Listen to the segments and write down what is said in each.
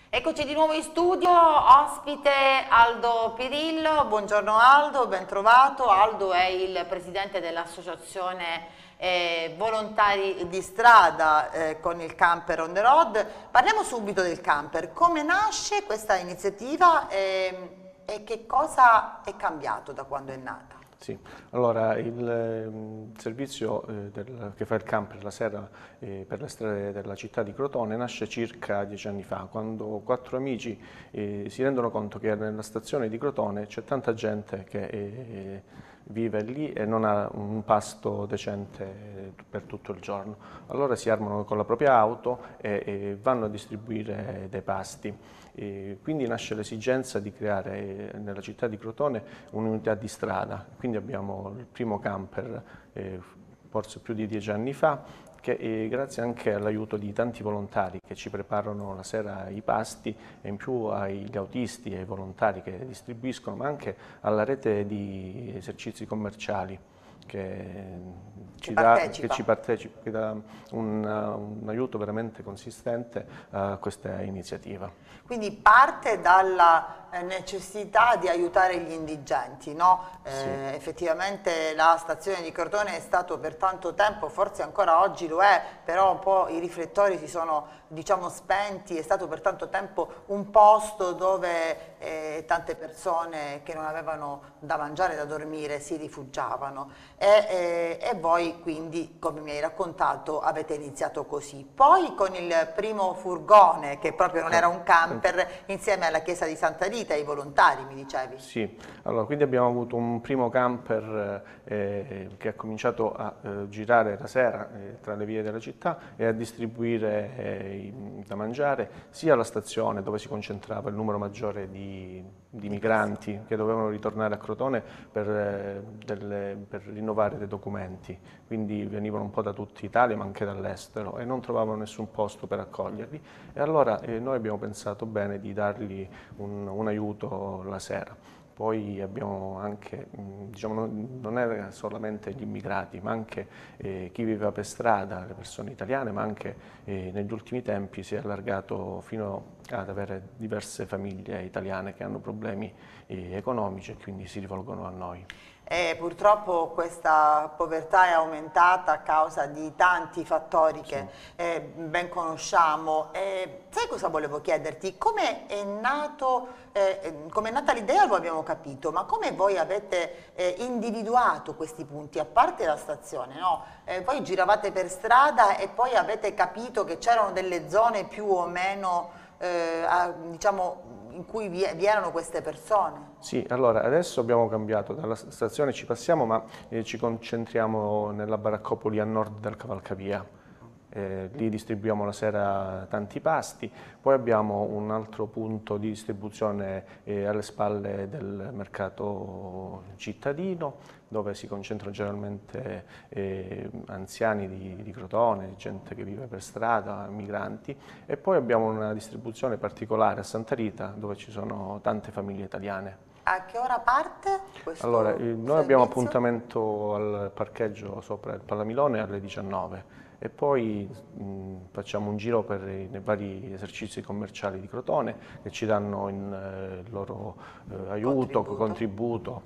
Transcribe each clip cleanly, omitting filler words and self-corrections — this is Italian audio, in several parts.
Eccoci di nuovo in studio, ospite Aldo Pirillo. Buongiorno Aldo, ben trovato. Aldo è il presidente dell'associazione Volontari di Strada con il camper on the road. Parliamo subito del camper. Come nasce questa iniziativa e che cosa è cambiato da quando è nata? Sì, allora il servizio che fa il camper la sera per le strade della città di Crotone nasce circa 10 anni fa, quando quattro amici si rendono conto che nella stazione di Crotone c'è tanta gente che vive lì e non ha un pasto decente per tutto il giorno. Allora si armano con la propria auto e vanno a distribuire dei pasti. E quindi nasce l'esigenza di creare nella città di Crotone un'unità di strada, quindi abbiamo il primo camper forse più di 10 anni fa, che grazie anche all'aiuto di tanti volontari che ci preparano la sera i pasti e in più agli autisti e ai volontari che distribuiscono, ma anche alla rete di esercizi commerciali che ci partecipa, che dà un aiuto veramente consistente a questa iniziativa. Quindi parte dalla necessità di aiutare gli indigenti, no? Sì. Effettivamente la stazione di Crotone è stato per tanto tempo, forse ancora oggi lo è, però un po' i riflettori si sono, diciamo, spenti, è stato per tanto tempo un posto dove tante persone che non avevano da mangiare, da dormire, si rifugiavano e voi quindi, come mi hai raccontato, avete iniziato così. Poi con il primo furgone, che proprio non era un camper, insieme alla chiesa di Santa Rita, ai volontari, mi dicevi? Sì, allora quindi abbiamo avuto un primo camper che ha cominciato a girare la sera tra le vie della città e a distribuire da mangiare sia alla stazione dove si concentrava il numero maggiore di migranti che dovevano ritornare a Crotone per rinnovare dei documenti, quindi venivano un po' da tutta Italia ma anche dall'estero e non trovavano nessun posto per accoglierli e allora noi abbiamo pensato bene di dargli un aiuto la sera. Poi abbiamo anche, diciamo, non era solamente gli immigrati, ma anche chi viveva per strada, le persone italiane, ma anche negli ultimi tempi si è allargato fino ad avere diverse famiglie italiane che hanno problemi economici e quindi si rivolgono a noi. Purtroppo questa povertà è aumentata a causa di tanti fattori che ben conosciamo. Sai cosa volevo chiederti? Come è nata l'idea lo abbiamo capito, ma come voi avete individuato questi punti? A parte la stazione, no? Voi giravate per strada e poi avete capito che c'erano delle zone più o meno, diciamo, in cui vi erano queste persone? Sì, allora adesso abbiamo cambiato, dalla stazione ci passiamo ma ci concentriamo nella baraccopoli a nord del Cavalcavia. Lì distribuiamo la sera tanti pasti, poi abbiamo un altro punto di distribuzione alle spalle del mercato cittadino dove si concentrano generalmente anziani di Crotone, gente che vive per strada, migranti e poi abbiamo una distribuzione particolare a Santa Rita dove ci sono tante famiglie italiane. A che ora parte questo Allora, noi abbiamo servizio? appuntamento al parcheggio sopra il Palamilone alle 19 e poi facciamo un giro per i vari esercizi commerciali di Crotone che ci danno il loro aiuto, contributo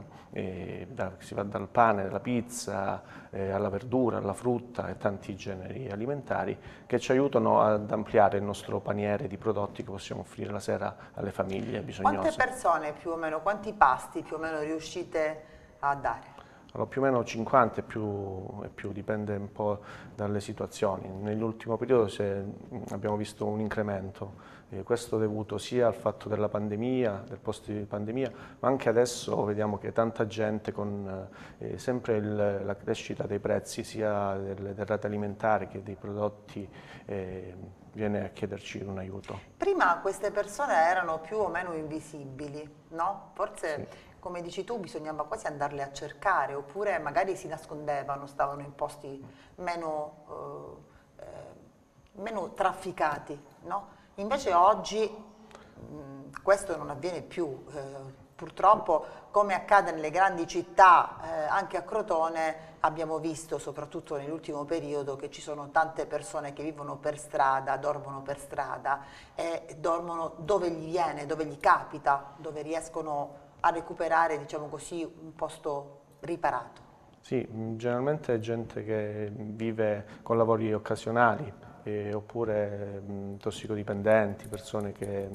si va dal pane, alla pizza, alla verdura, alla frutta e tanti generi alimentari che ci aiutano ad ampliare il nostro paniere di prodotti che possiamo offrire la sera alle famiglie bisognose. Quante persone più o meno, quanti pasti più o meno riuscite a dare? Allora, più o meno 50 e più, dipende un po' dalle situazioni. Nell'ultimo periodo abbiamo visto un incremento, questo dovuto sia al fatto della pandemia, del post di pandemia, ma anche adesso vediamo che tanta gente con sempre la crescita dei prezzi sia delle derrate alimentari che dei prodotti viene a chiederci un aiuto. Prima queste persone erano più o meno invisibili, no? Forse... Sì. Come dici tu, bisognava quasi andarle a cercare, oppure magari si nascondevano, stavano in posti meno trafficati, no? Invece oggi questo non avviene più, Purtroppo, come accade nelle grandi città, anche a Crotone abbiamo visto, soprattutto nell'ultimo periodo, che ci sono tante persone che vivono per strada, dormono per strada e dormono dove gli viene, dove gli capita, dove riescono a recuperare, diciamo così, un posto riparato. Sì, generalmente è gente che vive con lavori occasionali oppure tossicodipendenti, persone che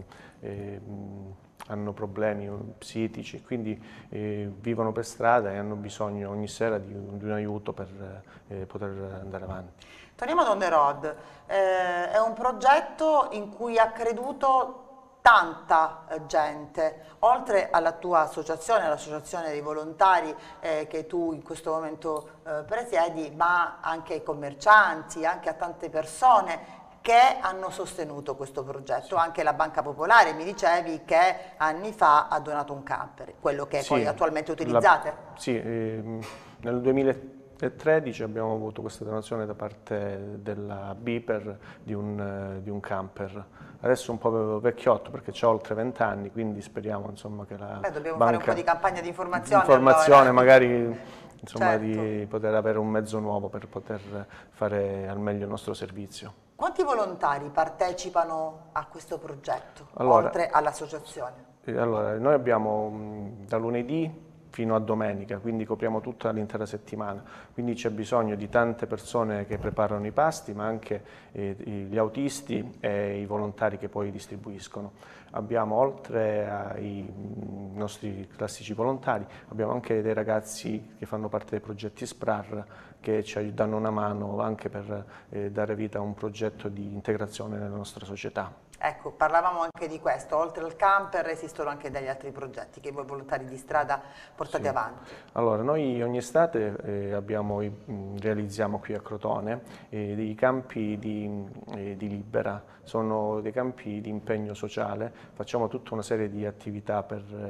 hanno problemi psichici, quindi vivono per strada e hanno bisogno ogni sera di un aiuto per poter andare avanti. Torniamo ad On the Road, è un progetto in cui ha creduto tanta gente, oltre alla tua associazione, all'associazione dei volontari che tu in questo momento presiedi, ma anche ai commercianti, anche a tante persone che hanno sostenuto questo progetto. Anche la Banca Popolare, mi dicevi, che anni fa ha donato un camper, quello che poi attualmente utilizzate. Sì, nel 2013 abbiamo avuto questa donazione da parte della Biper di un camper. Adesso è un po' vecchiotto perché c'ha oltre 20 anni, quindi speriamo insomma, che la dobbiamo banca, fare un po' di campagna di informazione. Allora. Magari insomma, Certo. di poter avere un mezzo nuovo per poter fare al meglio il nostro servizio. Quanti volontari partecipano a questo progetto, Allora, oltre all'associazione? Allora, noi abbiamo da lunedì fino a domenica, quindi copriamo tutta l'intera settimana, quindi c'è bisogno di tante persone che preparano i pasti, ma anche gli autisti e i volontari che poi distribuiscono. Abbiamo, oltre ai nostri classici volontari, abbiamo anche dei ragazzi che fanno parte dei progetti SPRAR che ci danno una mano anche per dare vita a un progetto di integrazione nella nostra società. Ecco, parlavamo anche di questo, oltre al camper esistono anche degli altri progetti che voi volontari di strada portate avanti. Allora, noi ogni estate realizziamo qui a Crotone dei campi di libera, sono dei campi di impegno sociale, facciamo tutta una serie di attività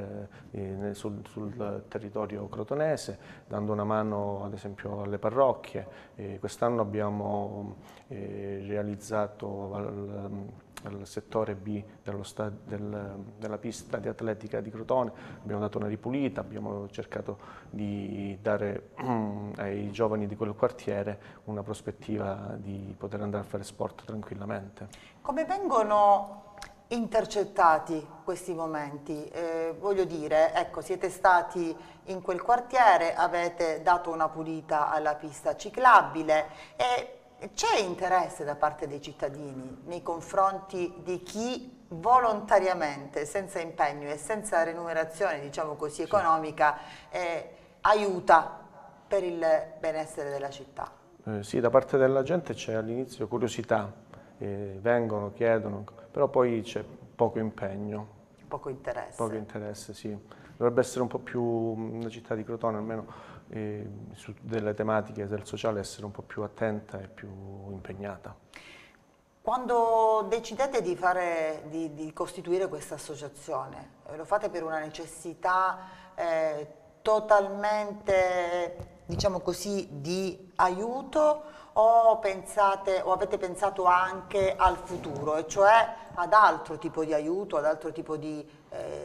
sul territorio crotonese, dando una mano ad esempio alle parrocchie. Quest'anno abbiamo realizzato al settore B della pista di atletica di Crotone, abbiamo dato una ripulita, abbiamo cercato di dare ai giovani di quel quartiere una prospettiva di poter andare a fare sport tranquillamente. Come vengono intercettati questi momenti? Voglio dire, ecco, siete stati in quel quartiere, avete dato una pulita alla pista ciclabile e c'è interesse da parte dei cittadini nei confronti di chi volontariamente, senza impegno e senza remunerazione, diciamo così, economica, aiuta per il benessere della città? Sì, da parte della gente c'è all'inizio curiosità, vengono, chiedono, però poi c'è poco impegno. Poco interesse. Poco interesse, sì. Dovrebbe essere un po' più, una città di Crotone almeno, su delle tematiche del sociale essere un po' più attenta e più impegnata. Quando decidete di costituire questa associazione, lo fate per una necessità totalmente, diciamo così, di aiuto o avete pensato anche al futuro, e cioè ad altro tipo di aiuto, ad altro tipo di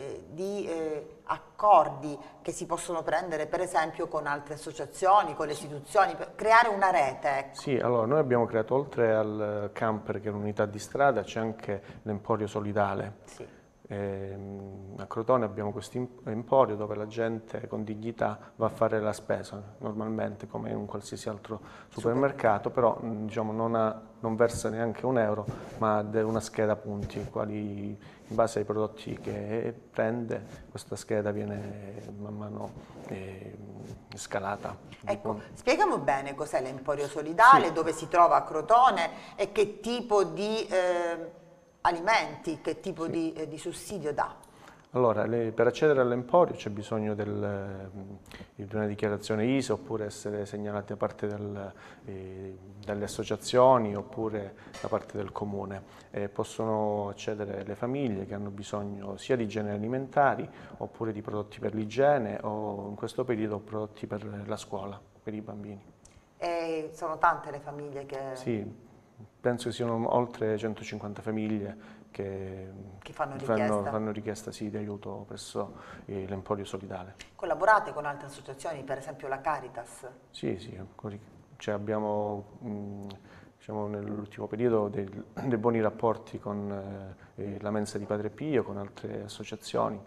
accordi che si possono prendere per esempio con altre associazioni, con le istituzioni, per creare una rete? Ecco. Sì, allora noi abbiamo creato oltre al camper che è un'unità di strada, c'è anche l'Emporio Solidale. Sì. A Crotone abbiamo questo emporio dove la gente con dignità va a fare la spesa, normalmente come in un qualsiasi altro supermercato, però diciamo, non versa neanche un euro, ma ha una scheda punti, quali in base ai prodotti che prende, questa scheda viene man mano scalata. Ecco, spiegami bene cos'è l'Emporio Solidale, dove si trova a Crotone e che tipo di alimenti, che tipo di sussidio dà? Allora, per accedere all'Emporio c'è bisogno di una dichiarazione ISO oppure essere segnalati da parte delle associazioni oppure da parte del comune. Possono accedere le famiglie che hanno bisogno sia di generi alimentari oppure di prodotti per l'igiene o in questo periodo prodotti per la scuola, per i bambini. E sono tante le famiglie che... Sì, penso che siano oltre 150 famiglie che fanno richiesta sì, di aiuto presso l'Emporio Solidale. Collaborate con altre associazioni, per esempio la Caritas? Sì, sì, cioè abbiamo diciamo, nell'ultimo periodo dei buoni rapporti con la Mensa di Padre Pio, con altre associazioni.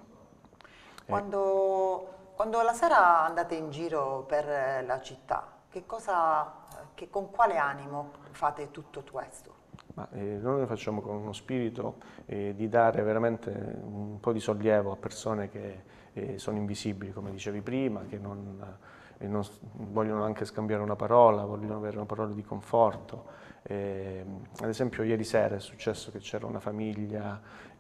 Quando la sera andate in giro per la città, con quale animo fate tutto questo? Noi lo facciamo con uno spirito di dare veramente un po' di sollievo a persone che sono invisibili, come dicevi prima, che non vogliono anche scambiare una parola, vogliono avere una parola di conforto. Ad esempio ieri sera è successo che c'era una famiglia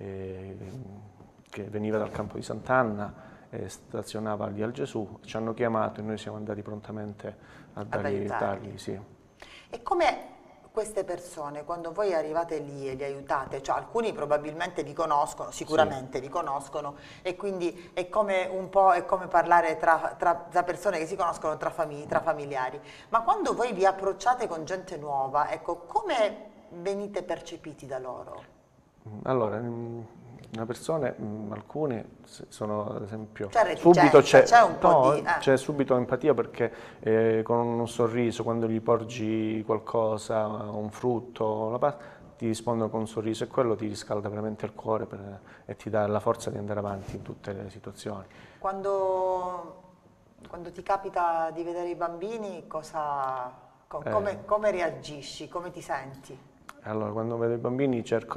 che veniva dal campo di Sant'Anna, stazionava lì al Gesù, ci hanno chiamato e noi siamo andati prontamente ad aiutarli. Sì. E come queste persone, quando voi arrivate lì e li aiutate, cioè alcuni probabilmente vi conoscono, sicuramente sì, vi conoscono, e quindi è come parlare tra persone che si conoscono, tra familiari. Ma quando voi vi approcciate con gente nuova, ecco, come venite percepiti da loro? Allora, una persona, alcune sono ad esempio, c'è subito empatia perché con un sorriso, quando gli porgi qualcosa, un frutto, ti rispondono con un sorriso e quello ti riscalda veramente il cuore e ti dà la forza di andare avanti in tutte le situazioni. Quando ti capita di vedere i bambini, come reagisci, come ti senti? Allora, quando vedo i bambini cerco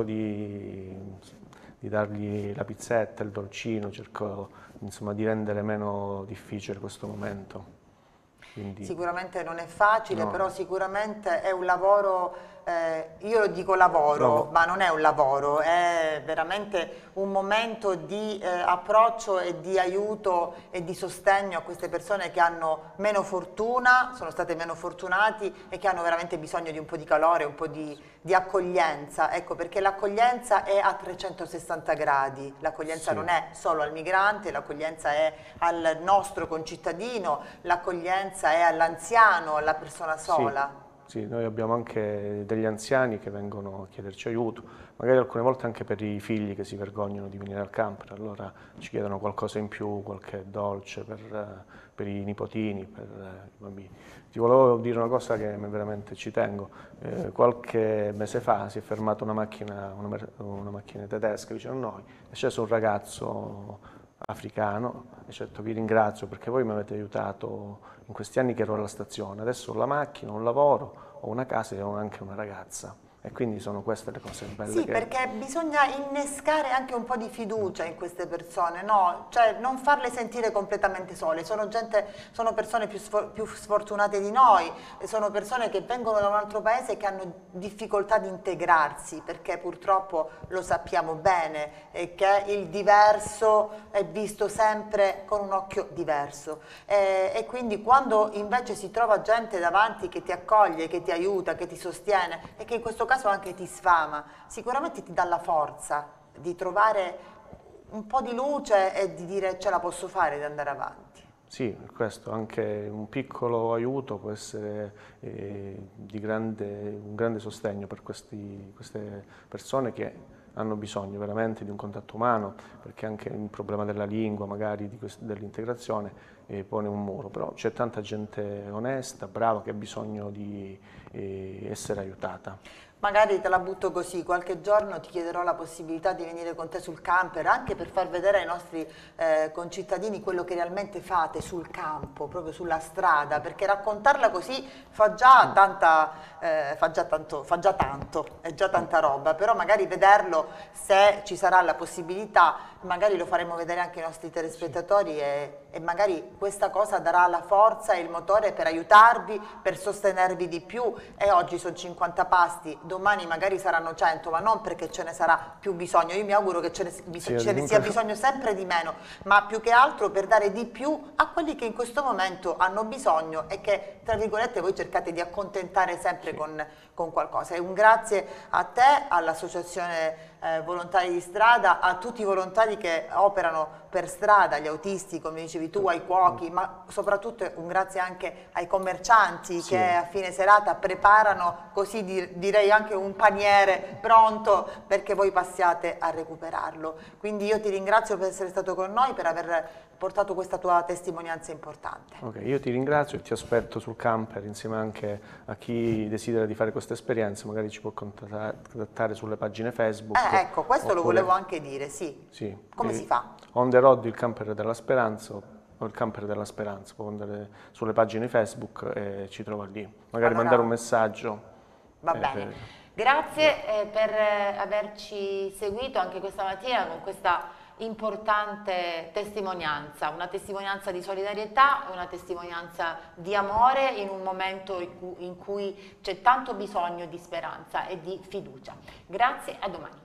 di dargli la pizzetta, il dolcino, cerco insomma di rendere meno difficile questo momento. Quindi, sicuramente non è facile, no, però sicuramente è un lavoro, io lo dico lavoro, ma non è un lavoro, è veramente un momento di approccio e di aiuto e di sostegno a queste persone che hanno meno fortuna, sono state meno fortunati e che hanno veramente bisogno di un po' di calore, un po' di accoglienza, ecco, perché l'accoglienza è a 360 gradi, l'accoglienza sì, non è solo al migrante, l'accoglienza è al nostro concittadino, l'accoglienza è all'anziano, alla persona sola. Sì, noi abbiamo anche degli anziani che vengono a chiederci aiuto, magari alcune volte anche per i figli che si vergognano di venire al camper, allora ci chiedono qualcosa in più, qualche dolce per i nipotini, per i bambini. Ti volevo dire una cosa che veramente ci tengo, qualche mese fa si è fermata una macchina tedesca vicino a noi, è sceso un ragazzo africano e ci ha detto: vi ringrazio perché voi mi avete aiutato in questi anni che ero alla stazione, adesso ho la macchina, ho un lavoro, ho una casa e ho anche una ragazza. E quindi sono queste le cose belle. Sì, perché bisogna innescare anche un po' di fiducia in queste persone, no? Cioè non farle sentire completamente sole, sono persone più sfortunate di noi, sono persone che vengono da un altro paese e che hanno difficoltà di integrarsi, perché purtroppo lo sappiamo bene, che il diverso è visto sempre con un occhio diverso. E quindi quando invece si trova gente davanti che ti accoglie, che ti aiuta, che ti sostiene e che in questo caso anche ti sfama, sicuramente ti dà la forza di trovare un po' di luce e di dire ce la posso fare, di andare avanti. Sì, questo anche un piccolo aiuto può essere un grande sostegno per queste persone che hanno bisogno veramente di un contatto umano, perché anche il problema della lingua, magari dell'integrazione, pone un muro, però c'è tanta gente onesta, brava, che ha bisogno di essere aiutata. Magari te la butto così, qualche giorno ti chiederò la possibilità di venire con te sul camper, anche per far vedere ai nostri concittadini quello che realmente fate sul campo, proprio sulla strada, perché raccontarla così fa già tanto, è già tanta roba, però magari vederlo, se ci sarà la possibilità, magari lo faremo vedere anche ai nostri telespettatori e magari questa cosa darà la forza e il motore per aiutarvi, per sostenervi di più. E oggi sono 50 pasti, domani magari saranno 100, ma non perché ce ne sarà più bisogno. Io mi auguro che ce ne sia bisogno sempre di meno, ma più che altro per dare di più a quelli che in questo momento hanno bisogno e che, tra virgolette, voi cercate di accontentare sempre con qualcosa. E un grazie a te, all'Associazione Volontari di Strada, a tutti i volontari che operano per strada, gli autisti, come dicevi tu, ai cuochi, ma soprattutto un grazie anche ai commercianti che a fine serata preparano così direi anche un paniere pronto perché voi passiate a recuperarlo. Quindi io ti ringrazio per essere stato con noi, per aver portato questa tua testimonianza importante. Ok, io ti ringrazio e ti aspetto sul camper insieme anche a chi desidera di fare questa esperienza, magari ci può contattare sulle pagine Facebook. Ecco, questo lo volevo anche dire, sì. Come si fa? On the road, il camper della Speranza o il camper della Speranza, può andare sulle pagine Facebook e ci trova lì. Magari mandare un messaggio. Va bene. Grazie per averci seguito anche questa mattina con questa importante testimonianza, una testimonianza di solidarietà, una testimonianza di amore in un momento in cui c'è tanto bisogno di speranza e di fiducia. Grazie, a domani.